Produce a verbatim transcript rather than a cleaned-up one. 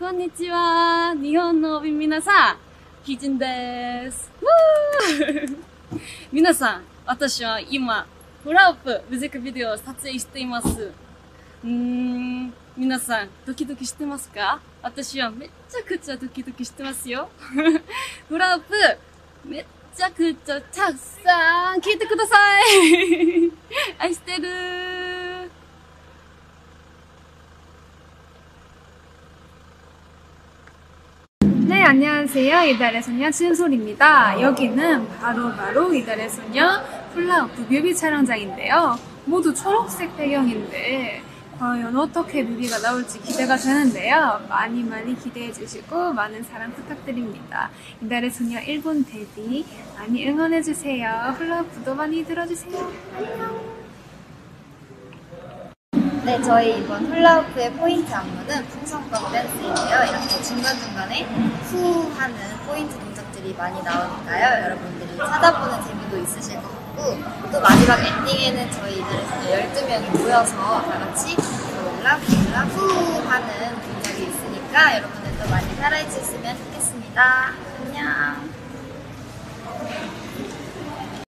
こんにちは。日本の皆さん、キジンです。皆さん、私は今、フラップミュージックビデオを撮影しています。うーん、皆さん、ドキドキしてますか？私はめっちゃくちゃドキドキしてますよ。フラップ、めっちゃくちゃたくさん聞いてください。愛してる。 네, 안녕하세요. 이달의 소녀 진솔입니다. 여기는 바로바로 바로 이달의 소녀 플라우프 뮤비 촬영장인데요. 모두 초록색 배경인데 과연 어떻게 뮤비가 나올지 기대가 되는데요. 많이 많이 기대해주시고 많은 사랑 부탁드립니다. 이달의 소녀 일본 데뷔 많이 응원해주세요. 플라우프도 많이 들어주세요. 안녕. 네, 저희 이번 훌라후프의 포인트 안무는 풍선껌 댄스인데요. 이렇게 중간중간에 후 하는 포인트 동작들이 많이 나오니까요. 여러분들이 찾아보는 재미도 있으실 것 같고, 또 마지막 엔딩에는 저희 이들에서 열두 명이 모여서 다 같이 훌라 훌라 후 하는 동작이 있으니까 여러분들도 많이 따라해 주셨으면 좋겠습니다. 안녕.